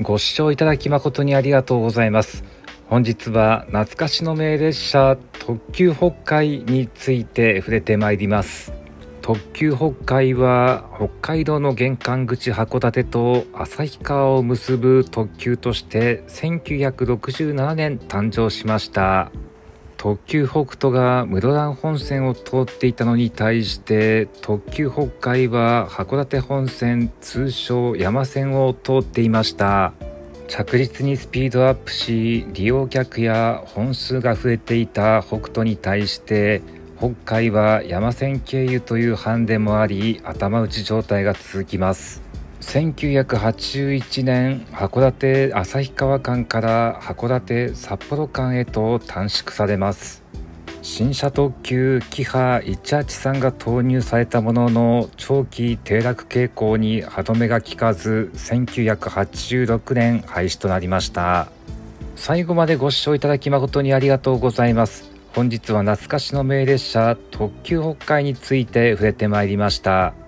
ご視聴いただき誠にありがとうございます。本日は懐かしの名列車特急北海について触れてまいります。特急北海は北海道の玄関口函館と旭川を結ぶ特急として1967年誕生しました。特急北斗が室蘭本線を通っていたのに対して特急北海は函館本線、通称山線を通っていました。着実にスピードアップし、利用客や本数が増えていた北斗に対して北海は山線経由というハンデもあり、頭打ち状態が続きます。1981年、函館旭川間から函館札幌間へと短縮されます。新車特急キハ183が投入されたものの、長期低落傾向に歯止めが効かず、1986年廃止となりました。最後までご視聴いただき誠にありがとうございます。本日は懐かしの名列車特急北海について触れてまいりました。